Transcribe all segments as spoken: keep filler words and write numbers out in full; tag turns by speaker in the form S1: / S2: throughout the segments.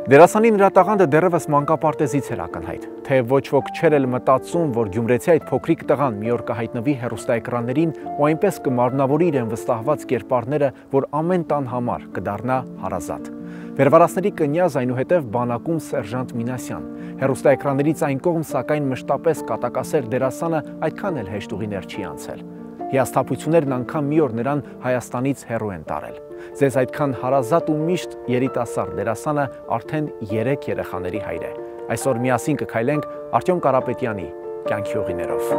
S1: Դերասանի նրա տաղանդը դեռևս մանկապարտեզից էր ակնհայտ, թե ոչ ոք չէր էլ մտածում, որ Գյումրեցի այդ փոքրիկ տղան մի օր կհայտնվի հեռուստաէկրաններին ու այնպես կմարմնավորի իրեն վստահված կերպարները, որ ամեն տան համար կդառնա հարազատ։ Վերվարասների կնյազ այնուհետև բանակում սերժանտ Մինասյան, հեռուստաէկրաններից այն կողմ սակայն մշտապես կատակասեր դերասանը այդքան էլ հեշտուղիներ չի անցել։ Հիասթափություններն անգամ մի օր նրան Հայաստանից հեռու են տարել։ Ձեզ այդքան հարազատ ու միշտ երիտասարդ դերասանը արդեն երեք երեխաների հայր է։ Այսօր միասին կքայլենք Արտյոմ Կարապետյանի կյանքի ուղիներով։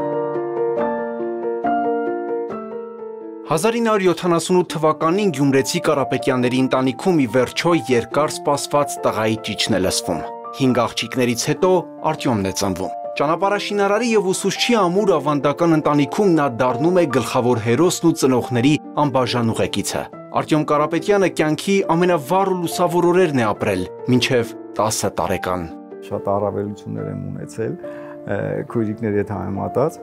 S1: հազար ինը հարյուր յոթանասունութ թվականին Գյումրեցի Կարապետյանների ընտանիքում ի վերջո երկար սպասված տղայի ճիչն է լսվում։ Հինգ աղջիկներից հետո Արտյոմն է ծնվում։ Ճանապարհաշինարարի եւ ուսուցչի ամուր ավանդական ընտանիքում նա դառնում է գլխավոր հերոսն ու ծնողների անբաժան ուղեկիցը։ Արտյոմ Կարապետյանը կյանքի ամենավառ ու լուսավոր օրերն է ապրել, մինչև տասը տարեկան։
S2: Շատ առավելություններ եմ ունեցել քույրիկների հետ համեմատած։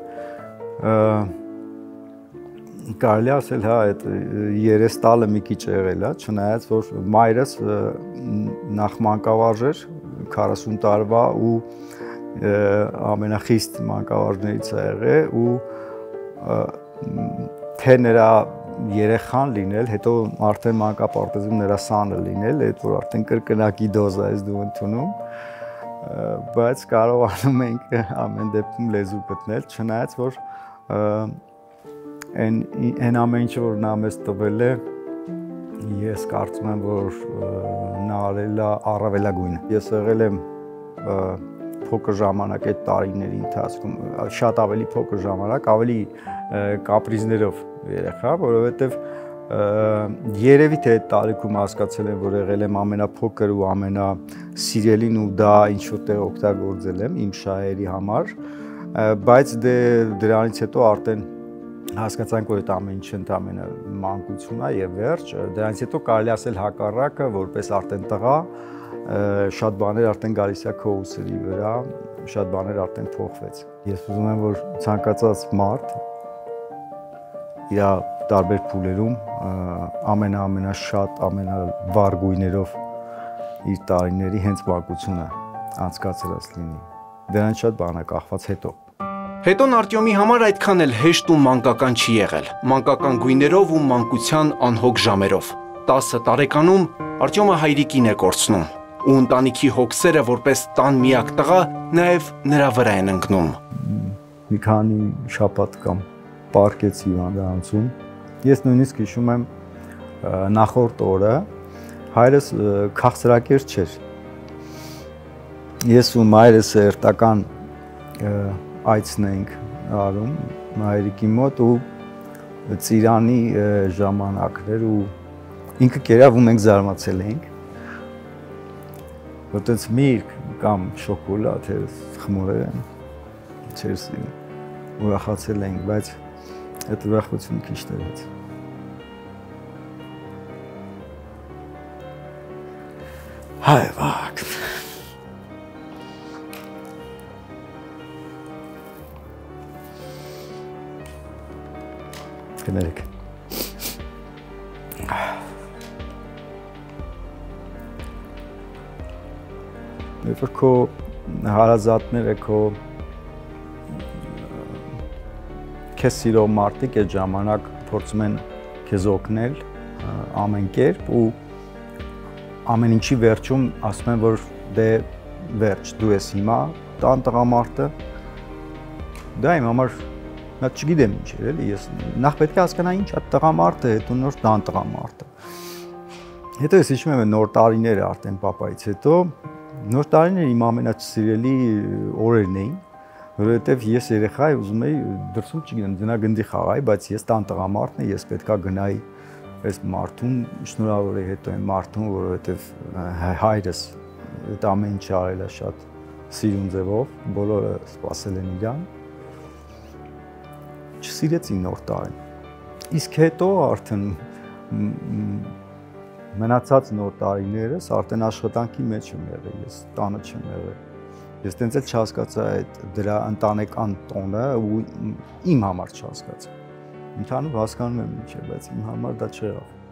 S2: Կարելի ասել, հա, այդ երես տալը մի քիչ եղել է, չնայած որ մայրս նախ մանկավարժ էր քառասուն տարվա ու ամենախիստ մանկավարժներից է եղել ու թե նրա երեխան լինել, հետո արդեն մանկապարտեզում նրա սանը լինել, այդ որ արդեն կրկնակի դոզա ես դու ընդունում, բայց կարողանում ենք ամեն դեպքում լեզու գտնել, չնայած որ այն ամեն ինչը որ նա մեզ տվել է, ես կարծում եմ, որ նա արել է առավելագույնը։ Ես եղել եմ փոքր ժամանակ այդ տարիների ընթացքում, շատ ավելի փոքր ժամանակ, ավելի կապրիզներով երեխա, որովհետև երևի թե այդ տարիքում հասկացել եմ, որ եղել եմ ամենափոքր ու ամենասիրելին ու դա ինչ-որ օգտագործել եմ իմ շահերի համար, բայց դրանից հետո արդեն հասկացանք, որ այդ ամեն ինչը ընդամենը մանկություն է եւ վերջ, դրանից հետո կարելի ասել հակառակը, որպես արդեն տղա, շատ բաներ արդեն գալիս է քո ուսերի վրա, շատ բաներ արդեն փոխվեց։ Ես ուզում եմ, որ ցանկացած մարդ իր տարբեր փուլերում ամենաամենաշատ, ամենավառ գույներով իր տարիների հենց մանկությունը անցկացրած լինի։ Դրանից շատ բան է կախված հետո։
S1: Հետոն Արտյոմի համար այդքան էլ հեշտ ու մանկական չի եղել, մանկական գույներով ու մանկության անհոգ ժամերով։ տասը տարեկանում Արտյոմը հայրիկին է կորցնում, ու ընտանիքի հոգսերը որպես տան միակ տղա նաև նրա վրա են ընկնում։
S2: Մի քանի շաբաթ կամ պարկեց հիվանդանոցում։ Ես նույնիսկ հիշում եմ նախորդ օրը հայրս քաղցրակեր չէր։ Ես ու մայրս հերթական այցն ենք արում հայրիկի մոտ ու ծիրանի ժամանակներ ու ինքը կերավ ու մենք զարմացել ենք, որ տենց միրգ կամ շոկոլադ խմորել չէր սիրում, ուրախացել ենք, բայց այդ ուրախությունը քիչ տևեց։ Հայվակ։ Կներեք։ Երբ որ քո հարազատները, քո քեզ սիրող մարդիկ այդ ժամանակ փորձում են քեզ օգնել ամեն կերպ ու ամեն ինչի վերջում ասում են, որ դե վերջ, դու ես հիմա տան տղամարդը, դա իմ համար նա չգիտեմ ինչ էր, էլի, ես նախ պետք է հասկանայի ինչ է տղամարդը, հետո նոր տան տղամարդը։ Հետո ես հիշում եմ նոր տարիները արդեն պապայից հետո, նոր տարիները իմ ամենասիրելի օրերն էին, որովհետև ես երեխա էի ուզում էի դրսում չգիտեմ, դնա գնդի խաղայի, բայց ես տան տղամարդն եմ, ես պետքա գնայի այս մարդուն, շնորհավոր եմ հետո այն մարդուն, որովհետև հայրս այդ ամեն ինչ արել է շատ սիրուն ձևով, բոլորը սպասել են իրան։ Չսիրեցին նոր տարին։ Իսկ հետո արդեն մնացած նոր տարիներս արդեն աշխատանքի մեջ եմ եղել, ես տանը չեմ եղել։ Ես տենց էլ չհասկացա այդ դրա ընտանեկան տոնը ու իմ համար չհասկացա։ Ընդհանուր հասկանում եմ ինչ է, բայց իմ համար դա չեղավ։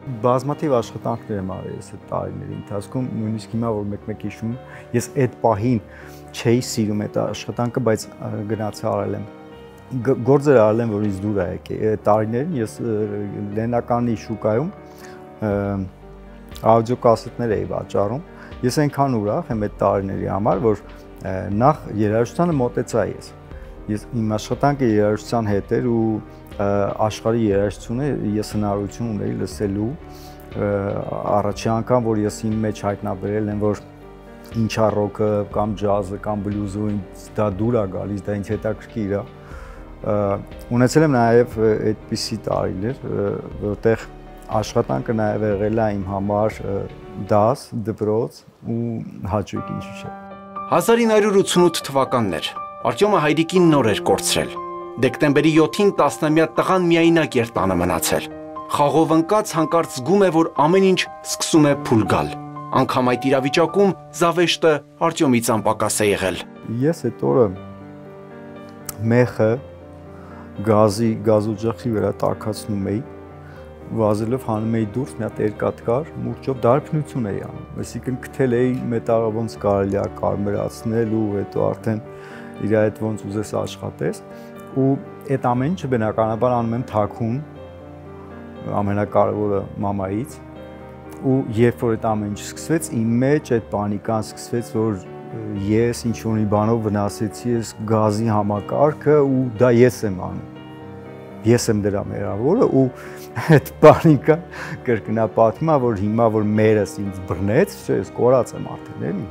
S2: Բազմաթիվ աշխատանքներ եմ արել ես այդ տարիների ընթացքում, նույնիսկ հիմա որ մեկ-մեկ հիշում եմ, ես այդ պահին չէի սիրում այդ աշխատանքը, բայց գնացի արել եմ։ Գործեր արել եմ, որ ինձ դուր է եկել։ Այդ տարիներին ես Լեննականի շուկայում աուդիոկասետներ էի վաճառում։ Ես այնքան ուրախ եմ այդ տարիների համար, որ նախ երաժշտությանը մոտեցա ես։ Ես իմ աշխատանքը երաժշտության հետ էր ու աշխարհի երաժշտությունը ես հնարավորություն ունեի լսելու առաջի անգամ, որ ես իմ մեջ հայտնաբերել եմ, որ ինչա ռոքը կամ ջազը կամ բլյուզը ինձ դա դուր է գալիս, դա ինձ հետաքրքիր է։ Ունեցել եմ նաև այդպիսի տարիներ, որտեղ աշխատանքը նաև եղել է իմ համար դաս, դպրոց ու հաճույք ինչու՞ չէ։
S1: հազար ինը հարյուր ութսունութ թվականներ Արտյոմը հայրիկին նոր էր կորցրել։ Դեկտեմբերի յոթին տասնամյա տղան միայնակ էր տանը մնացել։ Խաղով ընկած հանկարծ զգում է, որ ամեն ինչ սկսում է փուլ գալ։ Անգամ այդ իրավիճակում զավեշտը Արտյոմից անպակաս է եղել։
S2: Ես այդ օրը մեխը գազի գազօջախի վրա տաքացնում էի, վազելով հանում էի դուրս, մի հատ երկաթ կար, մուրճով դարբնություն էի անում։ Այսինքն քթել էի մետաղը ոնց կարելի է կարմրացնել ու հետո արդեն իր այդ ոնց ուզես աշխատես։ Ու այդ ամեն ինչը բնականաբար անում եմ թաքուն, ամենակարևորը մամայից, ու երբ որ այդ ամեն ինչը սկսվեց, իմ մեջ այդ պանիկան սկսվեց, որ ես ինչ-որ մի բանով վնասեցի ես գազի համակարգը ու դա ես եմ անում, ես եմ դրա մեղավորը ու այդ պանիկա կրկնապատկում է, որ հիմա որ մերս ինձ բռնեց, ես կորած եմ արդեն էլի։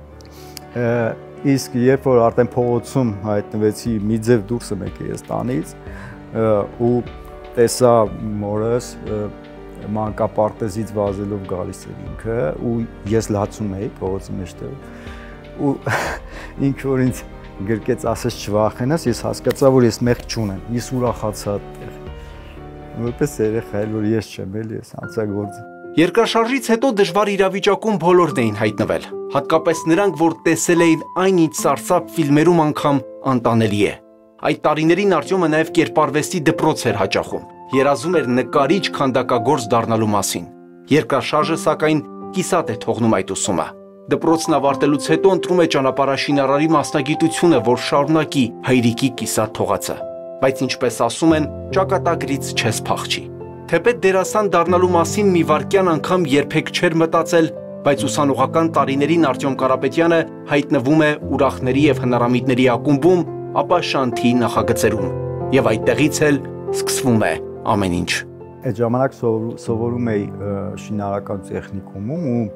S2: Իսկ երբ որ արդեն փողոցում հայտնվեցի, մի ձև դուրս եմ եկել ես տանից ու տեսա մորս մանկապարտեզից վազելով գալիս էր ինքը ու ես լացում էի փողոցի մեջտեղում ու ինքը որ ինձ գրկեց ասես չվախենաս, ես հասկացա, որ ես մեղք չունեմ, ես ուրախացա այդտեղ, որպես երեխա էլ որ ես չեմ էլ ես անցագործը։
S1: Երկրաշարժից հետո դժվար իրավիճակում բոլորն էին հայտնվել, հատկապես նրանք, որ տեսել էին այն ինչ սարսափ ֆիլմերում անգամ անտանելի է։ Այդ տարիներին Արտյոմը նաև կերպարվեստի դպրոց էր հաճախում, երազում էր նկարիչ քանդակագործ դառնալու մասին։ Երկրաշարժը սակայն կիսատ է թողնում այդ ուսումը։ Դպրոցն ավարտելուց հետո ընտրում է ճանապարհաշինարարի մասնագիտությունը, որ շարունակի հայրիկի կիսատ թողածը։ Բայց ինչպես ասում են, ճակատագրից չես փախչի։ Թեպետ դերասան դառնալու մասին մի վայրկյան անգամ երբեք չէր մտածել, բայց ուսանողական տարիներին Արտյոմ Կարապետյանը հայտնվում է ուրախների եւ հնարամիտների ակումբում, ապա Շանթի նախագծերում, եւ այդտեղից էլ սկսվում է ամեն ինչ։
S2: Այդ ժամանակ սովորում էի շինարարական տեխնիկումում ու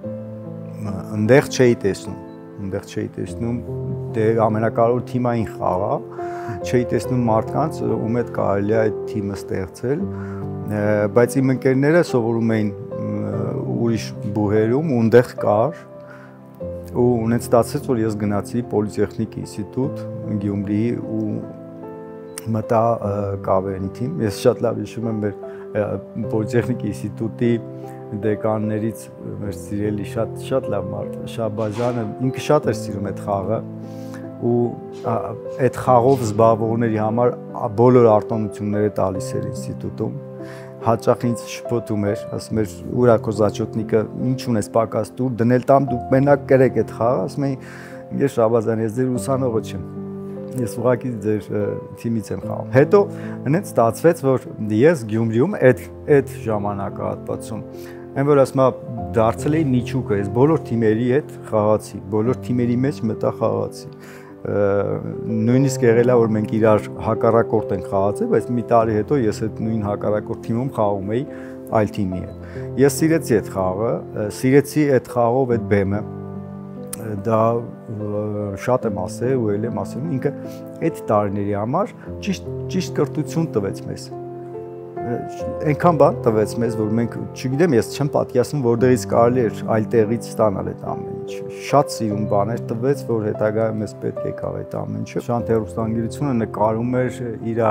S2: ընդեղ չէի տեսնում, ընդեղ չէի տեսնում, դե ամենակարևոր թիմային խաղա, չէի տեսնում մարդկանց, ում հետ կարելի է այդ թիմը ստեղծել, բայց իմ ընկերները սովորում էին ուրիշ բուհերում ու ընդեղ կար ու ունեց ստացեց, որ ես գնացի Պոլիտեխնիկ ինստիտուտ Գյումրիի ու մտա կավերնի թիմ։ Ես շատ լավ հիշում եմ մեր Պոլիտեխնիկ ինստիտուտի դեկաններից մեր սիրելի շատ շատ լավ մարդ Շաբազյանը ինքը շատ էր սիրում այդ խաղը ու այդ խաղով զբաղվողների համար բոլոր արտոնությունները տալիս էր ինստիտուտում հաճախ ինձ շփոթում էր ասում էր ուրա քո զաչոտնիկը ինչ ունես պակաս դուր դնել տամ դուք մենակ կրեք այդ խաղը ասում էի ես Շաբազյան ես ձեր ուսանողը չեմ ես ուղղակի ձեր թիմից եմ խաղում հետո հենց ստացվեց որ ես Գյումրիում այդ այդ ժամանակահատվածում Այն որ ասում եմ դարձել էի միջուկը, ես բոլոր թիմերի հետ խաղացի, բոլոր թիմերի մեջ մտա խաղացի։ Նույնիսկ եղել է որ մենք իրար հակառակորդ ենք խաղացել, բայց մի տարի հետո ես այդ նույն հակառակորդ թիմում խաղում էի այլ թիմի հետ։ Ես սիրեցի այդ խաղը, սիրեցի այդ խաղով այդ բեմը։ Դա շատ եմ ասել ու ել եմ ասում, ինքը այդ տարիների համար ճիշտ ճիշտ կրթություն տվեց մեզ։ Այնքան բան տվեց մեզ, որ մենք, չգիտեմ, ես չեմ պատկերացնում, որտեղից կարելի էր այլ տեղից ստանալ այդ ամեն ինչը։ Շատ սիրուն բաներ տվեց, որ հետագայում մեզ պետք եկավ այդ ամեն ինչը։ Շանթ հեռուստաընկերությունը նկարում էր իր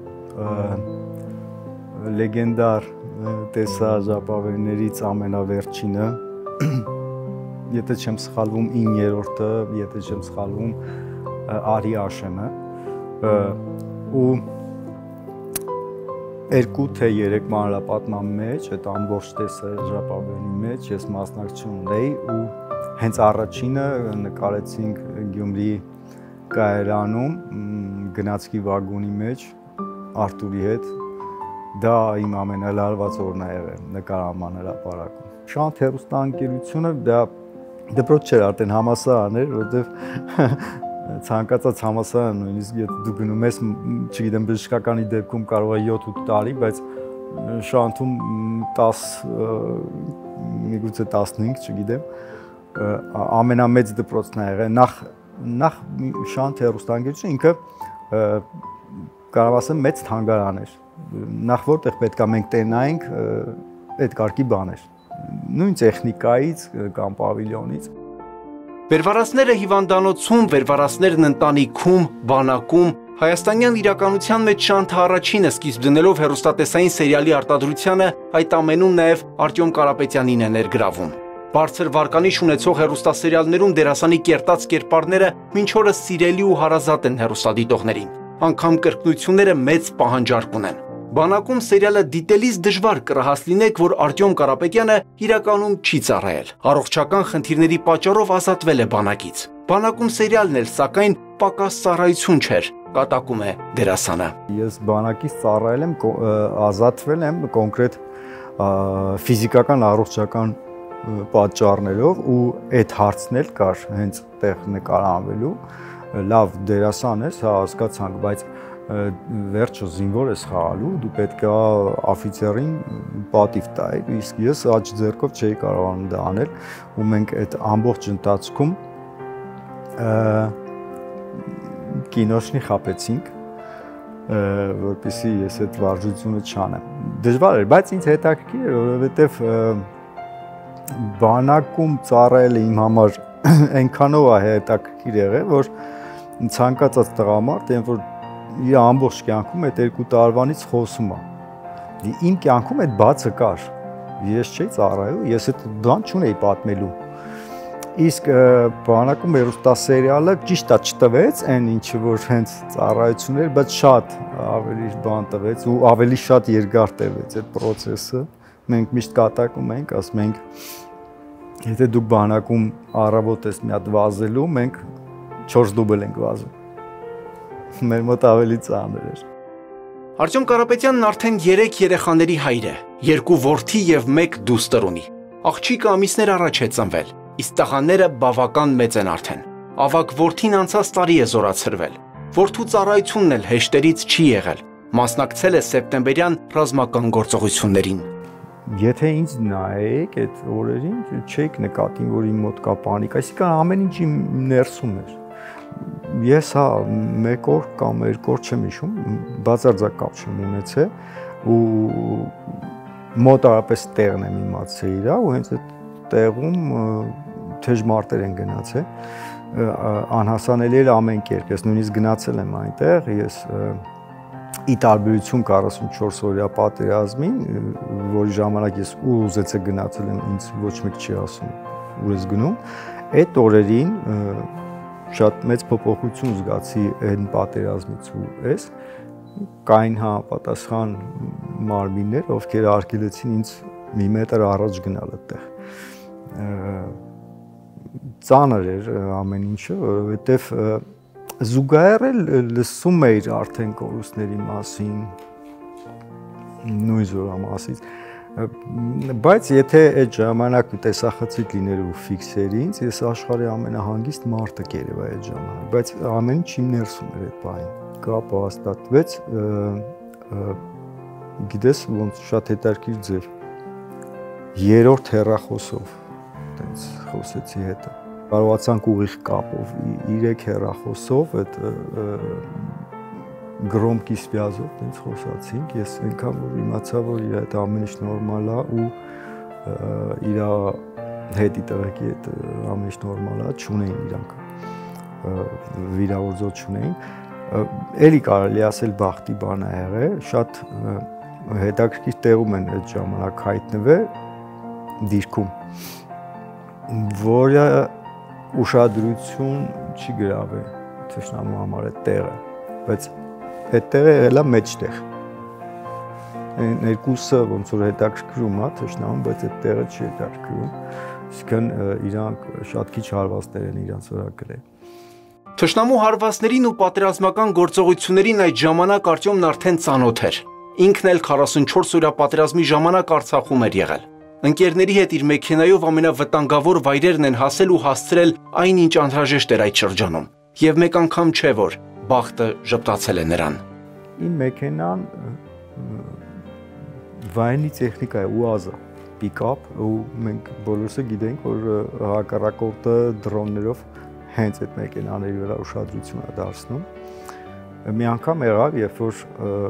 S2: լեգենդար տեսաժապավեններից ամենավերջինը, եթե չեմ սխալվում, իններորդը, եթե չեմ սխալվում, Արի Աշեմը, ու երկու թե երեք մանրապատման մեջ, այդ ամբողջ տեսարժապավենի մեջ ես մասնակցություն ունեի ու հենց առաջինը նկարեցինք Գյումրի կայարանում, գնացքի վագոնի մեջ Արտուրի հետ, դա իմ ամենալարված օրն է եղել նկարահանման հրապարակում։ Շանթ հեռուստաընկերությունը դա դպրոց չէր, արդեն համալսարան էր, որովհետև ցանկացած համալսարան նույնիսկ եթե դու գնում ես, չգիտեմ, բժշկականի դեպքում կարող է յոթ-ութ տարի, բայց Շանթում տաս, միգուցե տասնհինգ, չգիտեմ, ամենամեծ դպրոցն է եղել։ Նախ նախ Շանթ հեռուստաընկերությունը ինքը կարող ասեմ մեծ թանգարան էր։ Նախ որտեղ պետք է մենք տենայինք, այդ կարգի բաներ։ Նույն տեխնիկայից կամ պավիլյոնից։
S1: Վերվարասները հիվանդանոցում, վերվարասներն ընտանիքում, բանակում, հայաստանյան իրականության մեջ Շանթը առաջինը սկիզբ դնելով հեռուստատեսային սերիալի արտադրությանը, այդ ամենում նաև Արտյոմ Կարապետյանին է ներգրավում։ Բարձր վարկանիշ ունեցող հեռուստասերիալներում դերասանի կերտած կերպարները մինչ օրս սիրելի ու հարազատ են հեռուստադիտողներին, անգամ կրկնությունները մեծ պահանջարկ ունեն։ Բանակում սերիալը դիտելիս դժվար կռահաս լինեք, որ Արտյոմ Կարապետյանը իրականում չի ծառայել։ Առողջական խնդիրների պատճառով ազատվել է բանակից։ Բանակում սերիալն էլ, սակայն, պակաս ծառայություն չէր, կատակում է դերասանը։
S2: Ես բանակից ծառայել եմ, ազատվել եմ կոնկրետ ֆիզիկական առողջական պատճառներով ու այդ հարցն էլ կար հենց տեղ նկարահանվելու։ Լավ դերասան ես, հա, հասկացանք, բայց վերջը զինվոր ես խաղալու, դու պետք է աֆիցերին պատիվ տայր, իսկ ես աջ ձեռքով չէի կարողանում դա անել ու մենք այդ ամբողջ ընթացքում կինոշնի խապեցինք, որպեսզի ես այդ վարժությունը չանեմ։ Դժվար էր, բայց ինձ հետաքրքիր էր, որովհետև բանակում ծառայելը իմ համար այնքանով է հետաքրքիր եղել, որ ցանկացած տղամարդ, երբ որ իր ամբողջ կյանքում այդ երկու տարվանից խոսում է։ Իմ կյանքում այդ բացը կար։ Ես չէի ծառայում, ես այդ բան չունեի պատմելու։ Իսկ բանակում հեռուստասերիալը ճիշտ է չտվեց, այն ինչը որ հենց ծառայություն էր, բայց շատ ավելի բան տվեց ու ավելի շատ երկար տևեց այդ process-ը։ Մենք միշտ կատակում ենք, ասում ենք, եթե դուք բանակում առավոտ ես մի հատ վազելու, մենք չորս դուբլ ենք վազում։ Մեր մոտ ավելի ծանր էր։
S1: Արտյոմ Կարապետյանն արդեն երեք երեխաների հայր է, երկու որդի եւ մեկ դուստր ունի։ Աղջիկը ամիսներ առաջ է ծնվել, իսկ տղաները բավական մեծ են արդեն։ Ավագ որդին անցած տարի է զորացրվել։ Որդու ծառայությունն էլ հեշտերից չի եղել։ Մասնակցել է սեպտեմբերյան ռազմական գործողություններին։
S2: Եթե ինձ նայեք այդ օրերին, չեք նկատին, որ իմ մոտ կա պանիկ, այսինքն ամեն ինչ իմ ներսում էր։ Ես հա մեկ օր կամ երկու օր չեմ հիշում, բացարձակ կապ չեմ ունեցել ու մոտարապես տեղն եմ իմացել իրա ու հենց այդ տեղում թեժ մարտեր են գնացել, անհասանելի էր ամեն կերպ, ես նույնիսկ գնացել եմ այնտեղ, ես ի տարբերություն քառասունչորս օրյա պատերազմին, որի ժամանակ ես ուզեցել գնացել եմ, ինձ ոչ մեկ չի ասում ուր ես գնում, այդ օրերին շատ մեծ փոփոխություն զգացի այն պատերազմից ու ես կային համապատասխան մարմիններ, ովքեր արգելեցին ինձ մի մետր առաջ գնալ այդտեղ։ Ծանր էր ամեն ինչը, որովհետև զուգահեռ լսում էիր արդեն կորուստների մասին, նույն զորամասից, բայց եթե այդ ժամանակ տեսախցիկ լիներ ու ֆիքսերի ինձ, ես աշխարհի ամենահանգիստ մարդը կերեվա այդ ժամանակ, բայց ամեն ինչ իմ ներսում էր այդ բանը։ Կապը հաստատվեց, գիտես ոնց շատ հետաքրքիր ձև, երրորդ հեռախոսով, այդպես խոսեցի հետը, կարողացանք ուղիղ կապով, երեք հեռախոսով, այդ գրոմկի սվյազով տենց խոսացինք, ես այնքան որ իմացա, որ իր այդ ամեն ինչ նորմալ է ու իր հետի տղեկի այդ ամեն ինչ նորմալ է, չունեին իրանք, վիրավորոց չունեին, էլի կարելի ասել բախտի բան է եղել, շատ հետաքրքիր տեղում են այդ ժամանակ հայտնվել դիրքում, որը ուշադրություն չի գրավել թշնամու համար այդ տեղը, բայց այդ տեղը եղել է մեջտեղ։ Ներկուսը ոնց որ հետաքրքրում է թշնամուն, բայց այդ տեղը չի հետաքրքրում։ Իսկն իրանք շատ քիչ հարվածներ են իրանց վրա գրել։
S1: Թշնամու հարվածներին ու պատերազմական գործողություններին այդ ժամանակ Արտյոմն արդեն ծանոթ էր։ Ինքն էլ քառասունչորս օրյա պատերազմի ժամանակ Արցախում էր եղել։ Ընկերների հետ իր մեքենայով ամենավտանգավոր վայրերն են հասել ու հասցրել այն, ինչ անհրաժեշտ էր այդ շրջանում։ Եվ մեկ անգամ չէ, որ բախտը ժպտացել է նրան։
S2: Իմ մեքենան վայնի տեխնիկա է, ուազը, պիկապ, ու մենք բոլորս գիտենք, որ հակառակորդը դրոններով հենց այդ մեքենաների վրա ուշադրություն է դարձնում։ Մի անգամ եղավ, երբ որ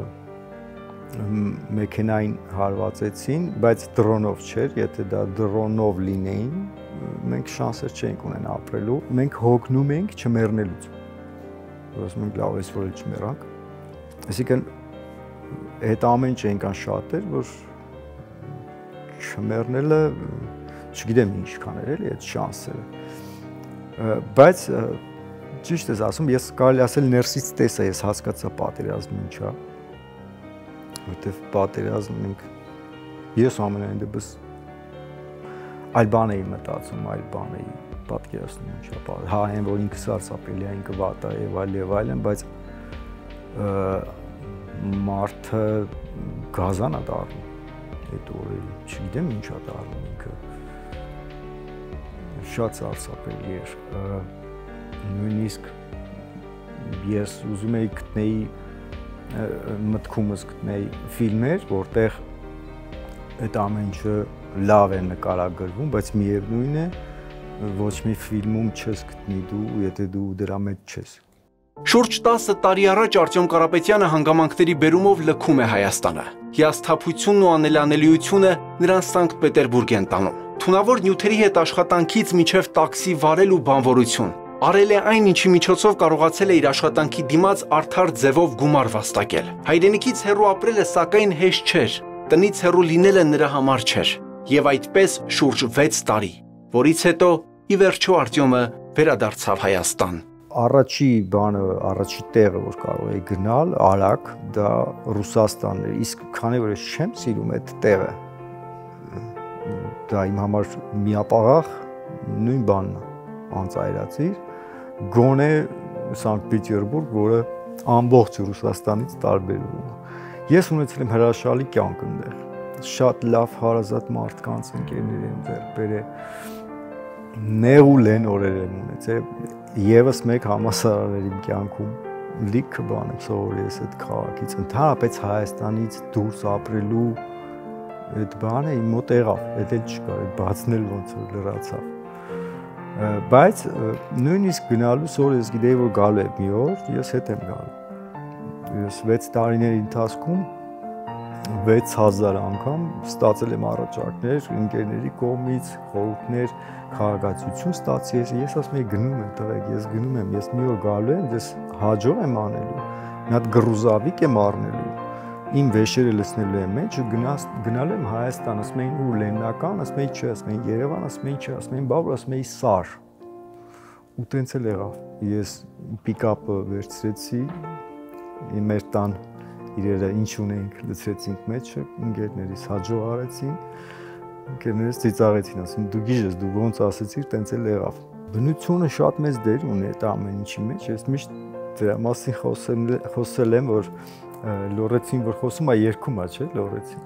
S2: մեքենային հարվածեցին, բայց դրոնով չէր, եթե դա դրոնով լինեին, մենք շանսեր չենք ունեն ապրելու, մենք հոգնում ենք չմեռնելուց, որ մենք լավ ես որ չմեռանք, այսինքն այդ ամեն ինչ այնքան շատ էր, որ չմեռնելը, չգիտեմ ինչքան էր էլի այդ շանսերը, բայց ճիշտ ես ասում, ես կարելի ասել ներսից տեսա, ես հասկացա պատերազմը ինչ է, որտեվ պատերազմ ենք, ես ամենայն դեպս այլ բան էի մտածում, այլ բան էի պատկերացնում ինչ է, հա այն որ ինքը սարսափելի է, ինքը վատ է եւ այլ եւ այլն, բայց մարդը գազան է դառնում այդ օրերին, չգիտեմ ինչ է դառնում ինքը, շատ սարսափելի էր, նույնիսկ ես ուզում էի գտնեի մտքումս գտնեի ֆիլմեր, որտեղ այդ ամեն ինչը լավ է նկարագրվում, բայց միևնույն է ոչ մի ֆիլմում չես գտնի դու, եթե դու դրա մեջ չես։
S1: Շուրջ տասը տարի առաջ Արտյոմ Կարապետյանը հանգամանքների բերումով լքում է Հայաստանը։ Հիասթափությունն ու անելանելիությունը նրան Սանկտ Պետերբուրգ են տանում։ Թունավոր նյութերի հետ աշխատանքից մինչև տաքսի վարել ու բանվորություն։ Արել է այն, ինչի միջոցով կարողացել է իր աշխատանքի դիմաց արդար ձևով գումար վաստակել։ Հայրենիքից հեռու ապրելը սակայն հեշտ չէր, տնից հեռու լինելը նրա համար չէր։ Եվ այդպես շուրջ վեց տարի, որից հետո ի վերջո Արտյոմը վերադարձավ Հայաստան։
S2: Առաջի բանը, առաջի տեղը, որ կարող էի գնալ, արագ, դա Ռուսաստանն էր, իսկ քանի որ ես չեմ սիրում այդ տեղը, դա իմ համար միապաղաղ նույն բանն է, անծայրացիր, գոնե Սանկտ Պետերբուրգ, որը ամբողջ Ռուսաստանից տարբերվում է։ Ես ունեցել եմ հրաշալի կյանք այնտեղ, շատ լավ հարազատ մարդկանց ընկերներ եմ ձեռք բերել, նեղ ու լեն օրեր եմ ունեցել, եւս մեկ համասարար էր իմ կյանքում, լիքը բան եմ սովորել ես այդ քաղաքից, ընդհանրապես Հայաստանից դուրս ապրելու այդ բանը իմ մոտ եղավ, այդ էլ չկար, այդ բացնել ոնց որ լրացավ։ Բայց նույնիսկ գնալուց օր ես գիտեի, որ գալու է մի օր, ես հետ եմ գալու։ Ես վեց տարիների ընթացքում վեց հազար անգամ ստացել եմ առաջարկներ ընկերների կողմից, խորհուրդներ, քաղաքացիություն ստացի ես, ես ասում եմ գնում եմ տղեկ, ես գնում եմ, ես մի օր գալու եմ, ես հաջող եմ անելու, մի հատ գրուզավիկ եմ առնելու, իմ վեշերը լցնելու եմ մեջ ու գնալու եմ Հայաստան, ասում էին ու Լեննական, ասում էին չէ, ասում էին Երևան, ասում էին չէ, ասում էին բա, ասում էին Սար։ Ու տենց էլ եղավ։ Ես պիկապը վերցրեցի, մեր տան իրերը ինչ ունենք լցրեցինք մեջը, ընկերներիս հաջող արեցին, ընկերներս ծիծաղեցին, ասում դու գիժես, դու ոնց ասեցիր, տենց էլ եղավ։ Բնությունը շատ մեծ դեր ունի այդ ամեն ինչի մեջ, ես միշտ դրա մասին խոսել եմ, որ Լորեցին, որ խոսում է երգում է, չէ, Լորեցին։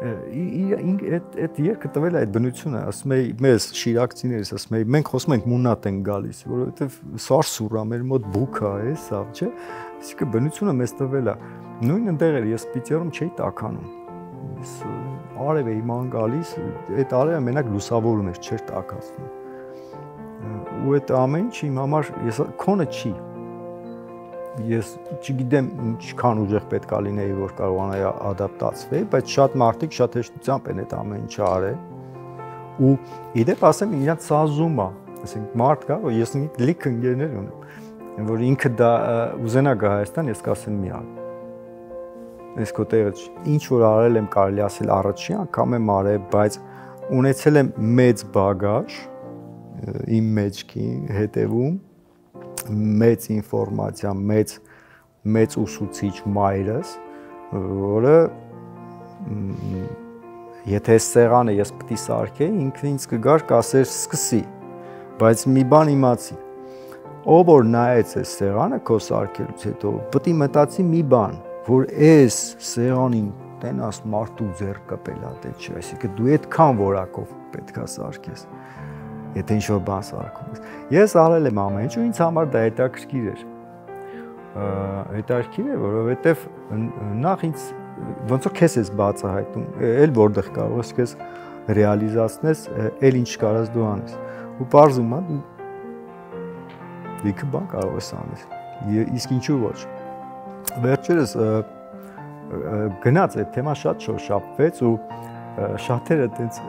S2: Այդ երգը տվել է այդ բնությունը, ասում էի մեզ շիրակցիներս, ասում էի մենք խոսում ենք մունատ ենք գալիս, որովհետև սարսուր է, մեր մոտ բուք է, սա, չէ։ Այսինքն բնությունը մեզ տվել է։ Նույն ընդեղ էր, ես Պիտերում չէի տաքանում։ Ես արև էի ման գալիս, այդ արևը մենակ լուսավորում էր, չէր տաքացնում։ Ու այդ ամեն ինչ իմ համար ես քոնը չի։ Ես չգիտեմ ինչքան ուժեղ պետք է լինեի, որ կարողանայի ադապտացվել, բայց շատ մարդիկ շատ հեշտությամբ են այդ ամեն ինչը արել։ Ու իդեպ ասեմ, իրանց սազում է, ասենք մարդ կա, որ ես լիք ընկերներ ունեմ, որ ինքը դա ուզենա գա Հայաստան, ես կասեմ մի հատ։ Այս քո տեղը ինչ որ արել եմ, կարելի ասել առաջի անգամ եմ արել, բայց ունեցել եմ մեծ բագաժ իմ մեջքի հետևում, մեծ ինֆորմացիա, մեծ մեծ ուսուցիչ մայրս, որը եթե այս սեղանը ես պետք է սարքեի, ինքը ինձ կգար կասեր սկսի, բայց մի բան իմացի, ով որ նայեց այս սեղանը քո սարքելուց հետո, պետք է մտածի մի բան, որ այս սեղանին տենաս մարդու ձեռք կպելա դե չէ, այսինքն դու այդքան որակով պետք է սարքես, եթե ինչ-որ բան սարքում ես։ Ես արել եմ ամեն ինչ ու ինձ համար դա հետաքրքիր էր։ Հետաքրքիր է, որովհետև նախ ինձ ոնց որ քեզ ես բացահայտում, էլ որտեղ կարող ես քեզ ռեալիզացնես, էլ ինչ կարաս դու անես։ Ու պարզում է դու լիքը բան կարող ես անել։ Իսկ ինչու ոչ։ Վերջերս գնաց այդ թեման շատ շոշափվեց ու շատերը այդպես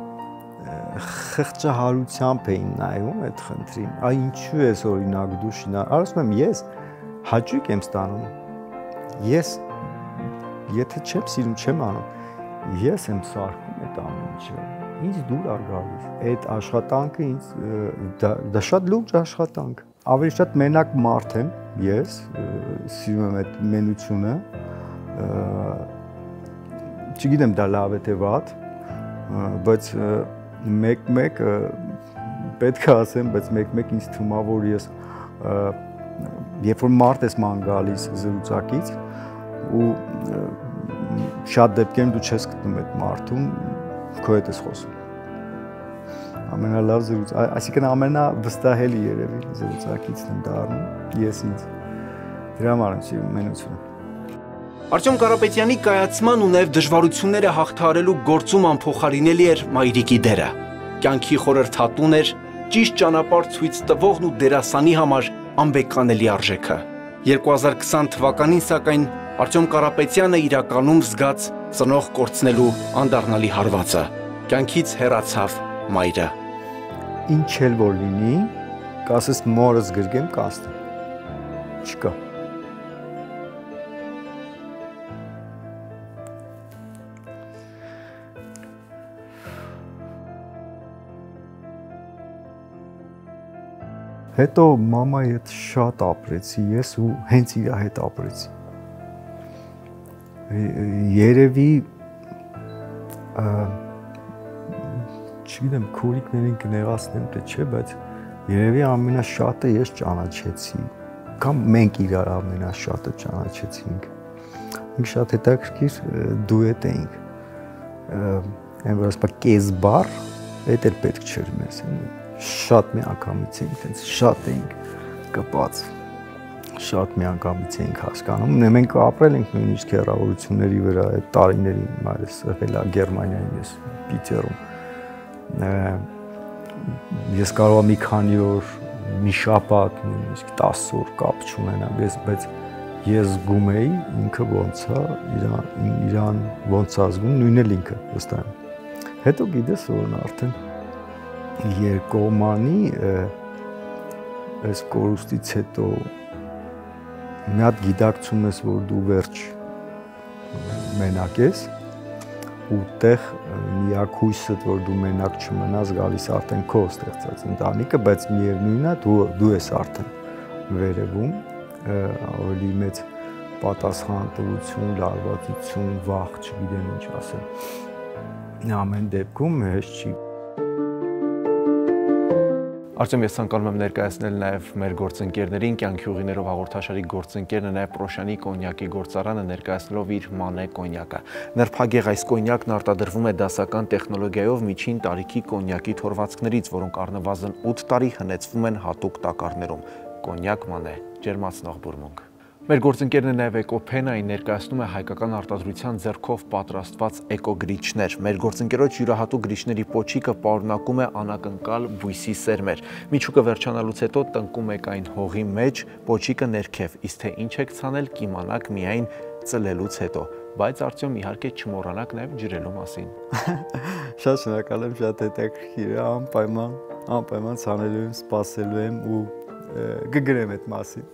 S2: խղճահարությամբ էին նայում այդ խնդրին։ Այ ինչու ես օրինակ դու շինա, ասում եմ ես հաճույք եմ ստանում։ Ես եթե չեմ սիրում, չեմ անում։ Ես եմ սարքում այդ ամեն ինչը։ Ինձ դուր ա գալիս։ Այդ աշխատանքը ինձ դա, դա շատ լուրջ աշխատանք։ Ավելի շատ մենակ մարդ եմ, ես սիրում եմ այդ մենությունը։ Չգիտեմ դա լավ է թե վատ, բայց մեկ-մեկ պետք է ասեմ, բայց մեկ-մեկ ինձ թվում է, որ ես երբ որ մարդ ես ման գալիս զրուցակից ու շատ դեպքերում դու չես գտնում այդ մարդուն, քո հետ ես խոսում։ Ամենալավ զրույց, այսինքն ամենավստահելի երևի զրուցակիցն եմ դառնում ես ինձ։ Դրա համար եմ սիրում մենությունը։
S1: Արտյոմ Կարապետյանի կայացման ու նաև դժվարությունները հաղթահարելու գործում անփոխարինելի էր մայրիկի դերը։ Կյանքի խորհրդատուն էր, ճիշտ ճանապարհ ցույց տվողն ու դերասանի համար անբեկանելի արժեքը։ երկու հազար քսան թվականին սակայն Արտյոմ Կարապետյանը իրականում զգաց ծնող կորցնելու անդառնալի հարվածը։ Կյանքից հեռացավ մայրը։
S2: Ինչ էլ որ լինի, կասես մորս գրգեմ կաստեմ։ Չկա։ Հետո մամայի հետ շատ ապրեցի ես ու հենց իր հետ ապրեցի։ Երևի չգիտեմ քուրիկներին կներացնեմ թե չէ, բայց երևի ամենաշատը ես ճանաչեցի, կամ մենք իրար ամենաշատը ճանաչեցինք։ Մենք շատ հետաքրքիր դուետ էինք։ Այն որ ասպա կես բառ, այդ էլ պետք չէր մեզ։ Շատ միանգամից էինք, տենց շատ էինք կպած, շատ միանգամից էինք հասկանում։ Մենք ապրել ենք նույնիսկ հեռավորությունների վրա այդ տարիներին, մայրս եղել է Գերմանիայում, ես Պիտերում։ Ես կարող եմ մի քանի օր, մի շաբաթ, նույնիսկ տասը օր կապ չունենամ, ես, բայց ես զգում էի ինքը ոնց է, իրան, իրան ոնց է զգում, նույնն էլ ինքը վստահ եմ։ Հետո գիտես որ արդեն երկոմանի այս կորուստից հետո մի հատ գիտակցում ես, որ դու վերջ մենակ ես ու տեղ միակ հույսդ, որ դու մենակ չմնաս, գալիս արդեն քո ստեղծած ընտանիքը, բայց միևնույնն է դու դու ես արդեն վերևում, ավելի մեծ պատասխանատվություն, լարվածություն, վախ, չգիտեմ ինչ ասեմ։ Ամեն դեպքում հեշտ չի։
S1: Արտյոմ, ես ցանկանում եմ ներկայացնել նաև մեր գործընկերներին, կյանքի ուղիներով հաղորդաշարի գործընկերն է նաև Պրոշյանի կոնյակի գործարանը ներկայացնելով իր Մանե կոնյակը։ Նրբագեղ այս կոնյակն արտադրվում է դասական տեխնոլոգիայով միջին տարիքի կոնյակի թորվածքներից, որոնք առնվազն ութ տարի հնեցվում են հատուկ տակառներում։ Կոնյակ Մանե, ջերմացնող բուրմունք։ Մեր գործընկերն է նաև Էկոփենը, այն ներկայացնում է հայկական արտադրության ձեռքով պատրաստված էկոգրիչներ։ Մեր գործընկերոջ յուրահատուկ գրիչների պոչիկը պարունակում է անակնկալ բույսի սերմեր։ Միջուկը վերջանալուց հետո տնկում եք այն հողի մեջ, պոչիկը ներքև, իսկ թե ինչ եք ցանել, կիմանաք միայն ծլելուց հետո։ Բայց Արտյոմ, իհարկե չմոռանաք նաև ջրելու մասին։
S2: Շատ շնորհակալ եմ, շատ հետաքրքիր է, անպայման, անպայման ցանելու եմ, սպասելու եմ ու կգրեմ այդ մասին։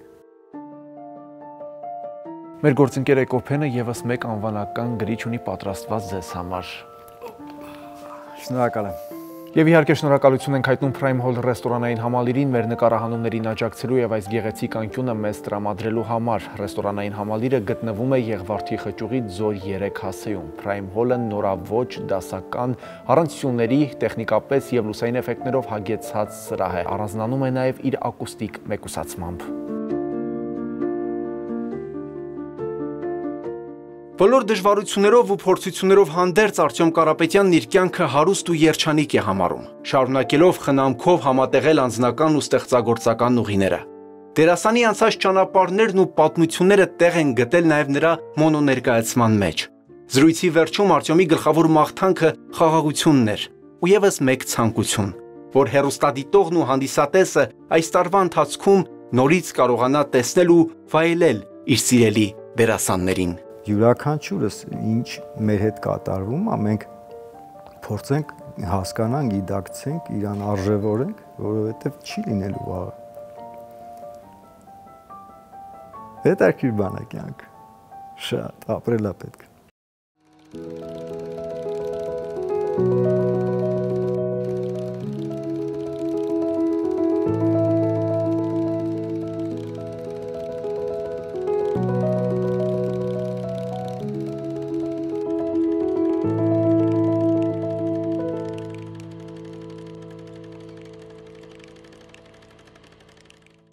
S1: Մեր գործընկեր Էկոփենը եւս մեկ անվանական գրիչ ունի պատրաստված ձեզ համար։
S2: Շնորհակալ եմ։
S1: Եվ իհարկե շնորհակալություն ենք հայտնում Prime Hall ռեստորանային համալիրին մեր նկարահանումներին աջակցելու եւ այս գեղեցիկ անկյունը մեզ տրամադրելու համար։ Ռեստորանային համալիրը գտնվում է Եղվարդի խճուղի Ձոր երեք հասեում։ Prime Hall-ը նորաոճ, դասական, առանցությունների, տեխնիկապես եւ լուսային էֆեկտներով հագեցած սրահ է։ Առանձնանում է նաեւ իր ակուստիկ մեկուսացմամբ։ Բոլոր դժվարություններով ու փորձություններով հանդերձ Արտյոմ Կարապետյանն իր կյանքը հարուստ ու երջանիկ է համարում, շարունակելով խնամքով համատեղել անձնական ու ստեղծագործական ուղիները։ Դերասանի անցած ճանապարհներն ու պատմությունները տեղ են գտել նաև նրա մոնոներկայացման մեջ։ Զրույցի վերջում Արտյոմի գլխավոր մաղթանքը խաղաղությունն էր ու եւս մեկ ցանկություն, որ հեռուստադիտողն ու հանդիսատեսը այս տարվա ընթացքում նորից կարողանա տեսնել ու վայելել իր սիրելի դերասաններին։
S2: Յուրաքանչյուրս ինչ մեր հետ կատարվում է, մենք փորձենք հասկանանք, գիտակցենք, իրան արժևորենք, որովհետև չի լինելու վաղը։ Հետաքրքիր բան է կյանքը։ Շատ ապրելա պետք է։